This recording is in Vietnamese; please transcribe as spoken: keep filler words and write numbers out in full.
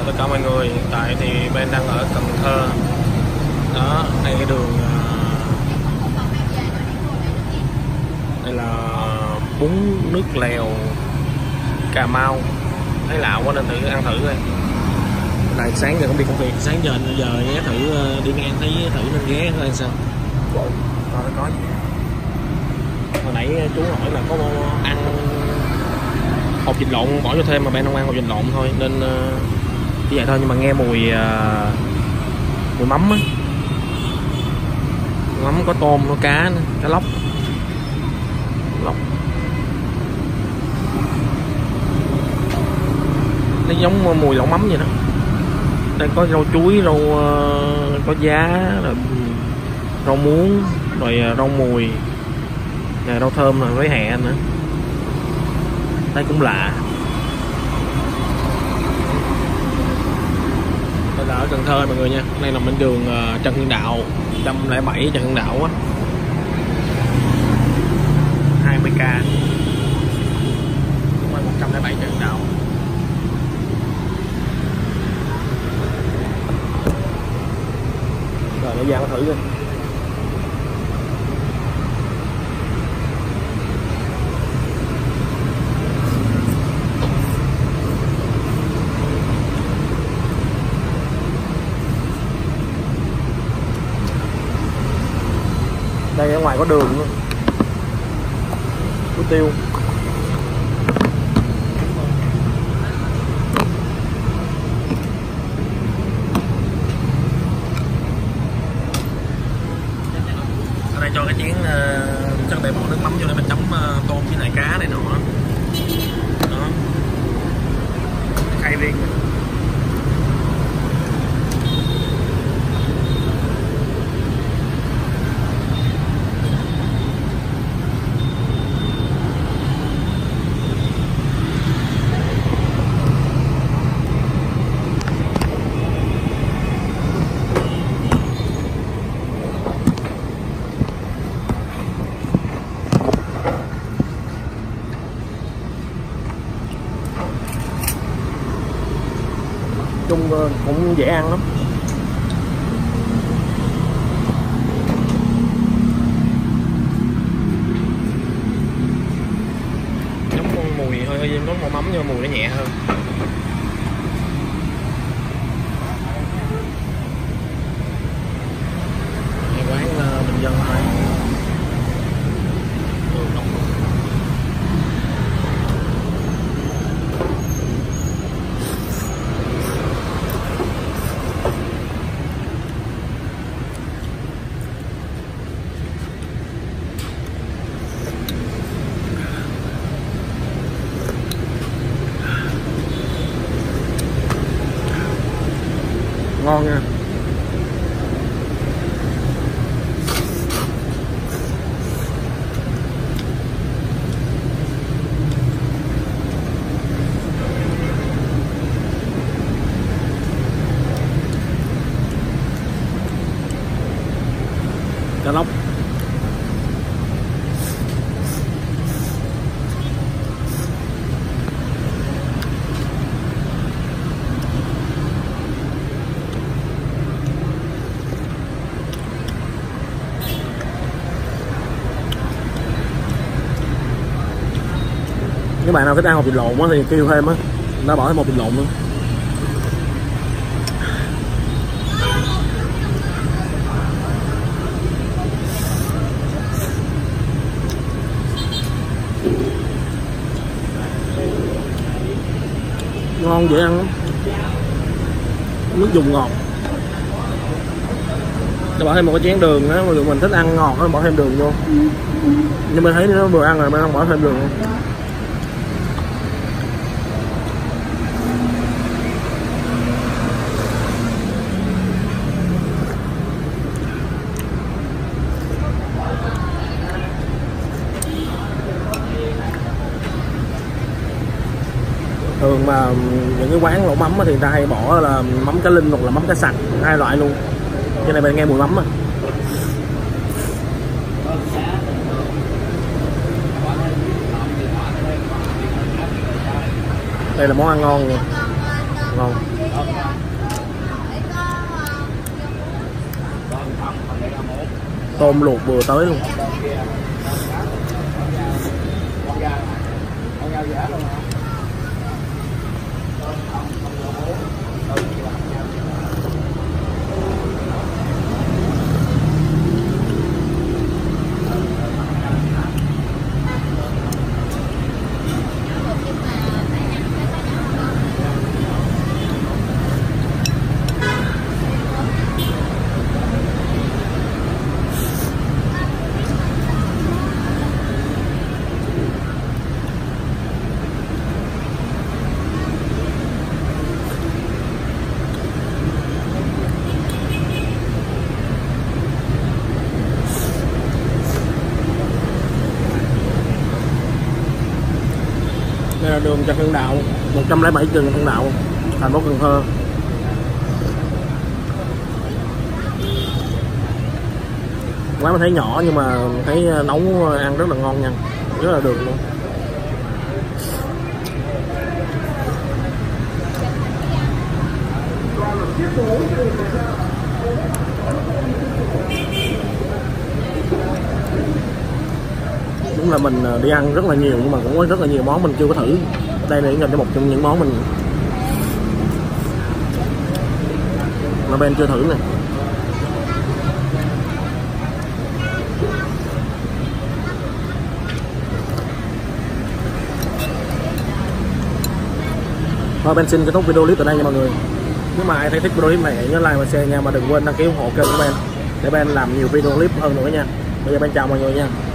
tất cả mọi người, hiện tại thì Ben đang ở Cần Thơ. Đó, đây cái đường đây là bún nước lèo Cà Mau, thấy lạ quá nên thử ăn thử coi. Này sáng giờ không đi công việc, sáng giờ giờ ghé thử đi ngang thấy thử nên ghé coi sao. Coi có gì. Hồi nãy chú hỏi là có ăn hột vịt lộn bỏ cho thêm mà Ben không ăn hột vịt lộn thôi nên uh, như vậy thôi, nhưng mà nghe mùi uh, mùi mắm á, mắm có tôm, có cá nữa, cá lóc, lóc. Nó giống mùi lẩu mắm vậy đó. Đây có rau chuối, rau uh, có giá, rồi rau muống, rồi uh, rau mùi, nè, rau thơm rồi với hẹ nữa. Đây cũng lạ. Đây là ở Cần Thơ mọi người nha. Đây là bên đường uh, Trần Hưng Đạo một trăm lẻ bảy Trần Hưng Đạo á, hai mươi k, đúng rồi, một trăm lẻ bảy Trần Hưng Đạo. Rồi để ra thử đi. Đây ở ngoài có đường luôn, có tiêu. Ở đây cho cái chén uh, chắc để bỏ nước mắm vô để mình chấm uh, tôm với lại cá này nọ. Đó, khay riêng. Chung cũng dễ ăn lắm. Giống con mùi hơi hơi giống màu mắm nhưng mà mùi nó nhẹ hơn. Cái quán uh, bình dân thôi. Ngon nha. Cá lóc. Nếu bạn nào thích ăn hột vịt lộn á thì kêu thêm á, nó bỏ thêm một vịt lộn luôn. Ngon dễ ăn lắm. Nước dùng ngọt. Nó bỏ thêm một cái chén đường á, mình thích ăn ngọt nó bỏ thêm đường vô. Nhưng mà thấy nó vừa ăn rồi mình không bỏ thêm đường luôn. Thường mà những cái quán lẩu mắm thì người ta hay bỏ là mắm cá linh hoặc là mắm cá sặc, hai loại luôn. Cho nên bạn nghe mùi mắm á. Đây là món ăn ngon nha. ngon. Tôm luộc vừa tới luôn. Đây là đường Trần Hưng Đạo, một trăm lẻ bảy đường Trần Hưng Đạo, thành phố Cần Thơ. Quán mình thấy nhỏ nhưng mà thấy nấu ăn rất là ngon nha, rất là được luôn. Đúng là mình đi ăn rất là nhiều nhưng mà cũng có rất là nhiều món mình chưa có thử. Đây là gần cho một trong những món mình mà bên chưa thử này. Thôi Ben xin kết thúc video clip tại đây nha mọi người. Nếu mà ai thấy thích video clip này hãy nhớ like và share nha, mà đừng quên đăng ký ủng hộ kênh của Ben để Ben làm nhiều video clip hơn nữa nha. Bây giờ Ben chào mọi người nha.